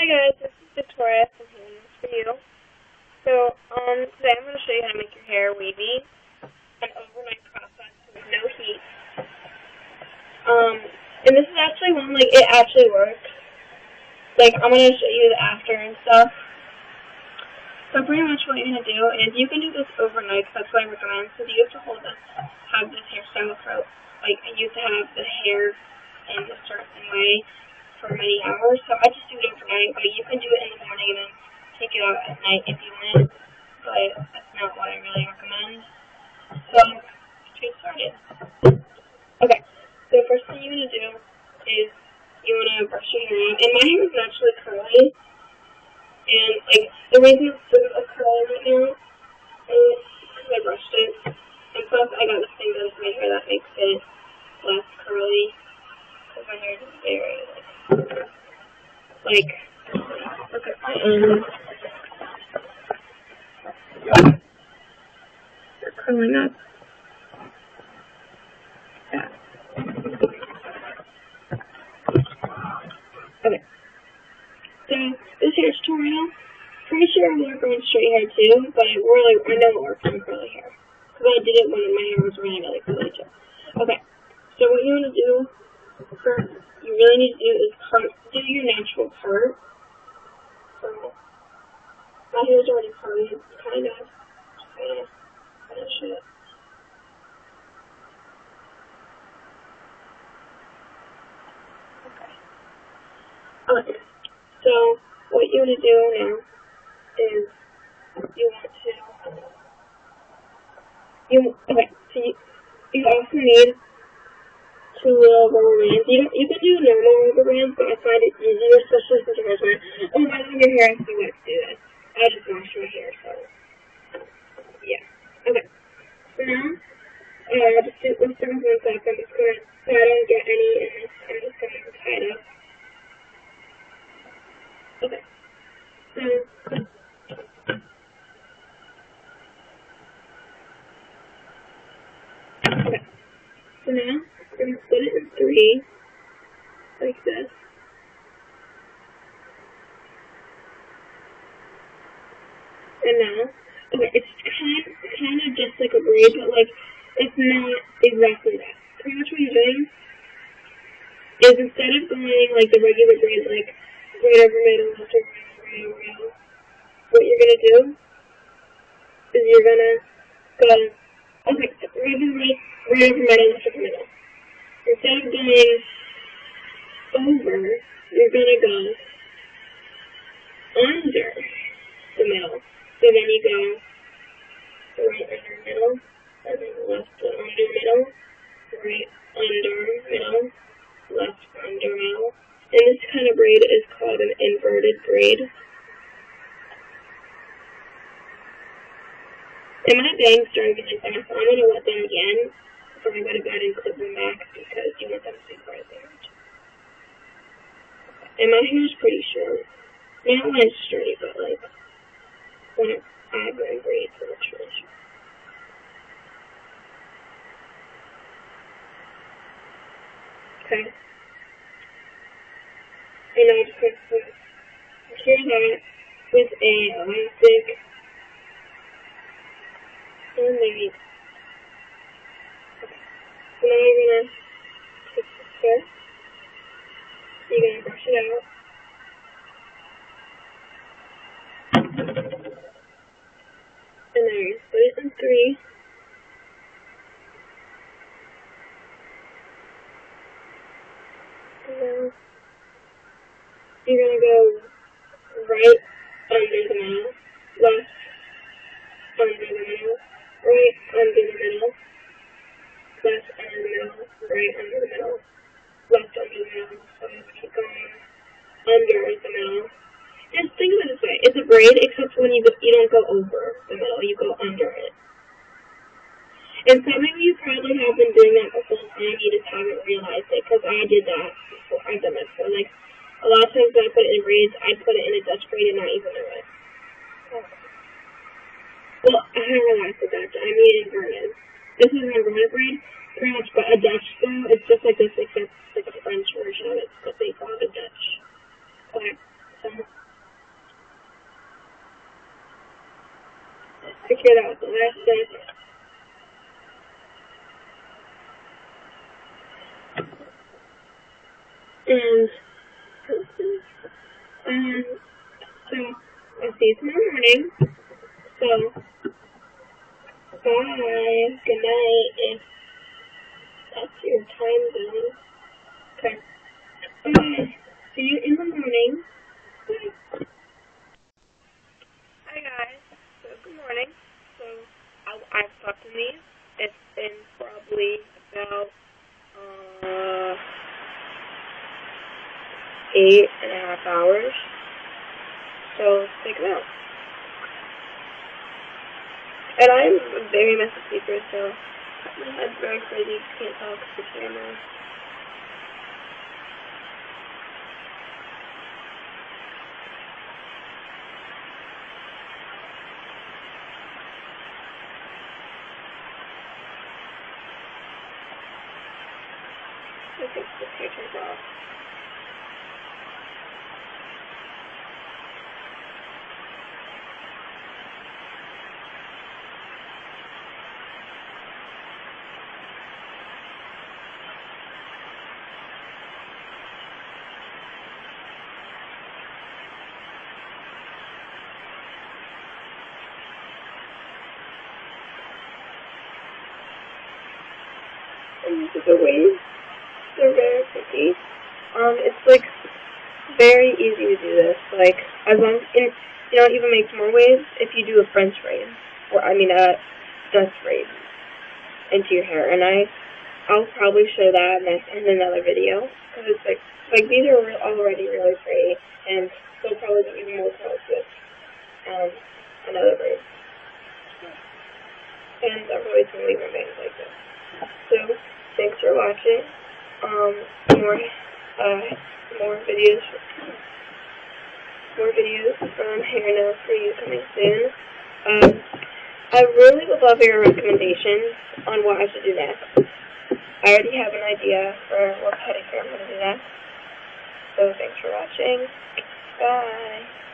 guys, this is Victoria from Healing for You. So, today I'm going to show you how to make your hair wavy, an overnight process with no heat. And this is actually one, it actually works. I'm going to show you the after and stuff. So pretty much what you're going to do is you can do this overnight, because that's what I recommend. So you have to have this hairstyle for, I used to have the hair in a certain way for many hours. So I just do it overnight, but you can do it in the morning and then take it out at night if you want. But that's not what I really recommend. So let's get started. Okay, so the first thing you're going to do is you want to brush your hair out. And my hair is naturally curly. And, the reason it's sort of curly right now is because I brushed it. And plus, I got this thing that is my hair that makes it less curly. Because my hair is very, look at my ends. They're curling up. Yeah. Okay. So, this hair tutorial, pretty sure I'm going to work on straight hair too, but I know it works on curly hair. Because I did it when my hair was really curly too. Okay. So what you want to do first, you really need to do is do your natural part. So, my hair is already parted, kind of. Just going to finish it. Okay. So, what you want to do now is you also need 2 little rubber bands. You can do normal rubber bands, but I find it easier, especially since your hair's wet. Oh, by the way, your hair has to be wet to do this. I just washed my hair, so yeah. Okay. So now, let's start with 1 sec. I'm just gonna, so I don't get any in this, I'm just gonna tie it up. Okay. So, okay. So now, we're going to split it in 3, like this. And now, okay, it's kind of just like a braid, but it's not exactly that. Pretty much what you're doing is instead of going the regular braid, right over middle, left over middle, right over middle, what you're going to do is you're going to go, okay, right over middle, left over middle. Instead of going over, you're going to go under the middle. So then you go right under middle, and then left under middle, right under middle, left under middle. And this kind of braid is called an inverted braid. And my bangs started getting fast, so I'm going to wet them again before I go to bed and clip them back because you want them to be preserved. And my hair is pretty short. Not when it's straight, but when I have wearing braids, it looks really short. Okay. And now I'm just going to secure that with a elastic. And maybe. Okay. So now you're going to take this hair. You're going to brush it out. And now you split it in 3. And now you're going to go right under the middle, left under the middle, right under the middle, left under the middle, right under the middle, left under the middle. So just keep going under the middle. Just think of it this way. It's a braid, except when you don't go over the middle, you go under it. And some of you probably have been doing that the whole time, you just haven't realized it, because I did that before. I've done that before. A lot of times when I put it in braids, I put it in a Dutch braid and not even know it. Well, I haven't realized the Dutch. I mean inverted. This is an inverted braid, pretty much, but a Dutch though, it's just like this, except it's a French version of it, but they call it a Dutch. Okay. So, figure that out the last bit. And, so, I'll see you tomorrow morning. So, bye. Good night, if that's your time zone. Okay. Bye. See you in the morning. Bye. Hi guys. So, good morning. So, I've slept in these. It's been probably about 8.5 hours. So let's take them out. And I'm a very messy sleeper, so my head's very crazy. Can't talk to the camera. I think this here turns off. And these are the waves. They're very pretty. It's like very easy to do this. Like, as long as, it even makes more waves if you do a French braid, or a dust braid into your hair. And I'll probably show that in another video, because it's like these are already really pretty, and they'll probably do even more colors with another braid. And I'm probably going to leave my bangs like this. So, thanks for watching. More videos from Hair Nails For You coming soon. I really would love your recommendations on what I should do next. I already have an idea for what pedicure I'm going to do next. So thanks for watching. Bye.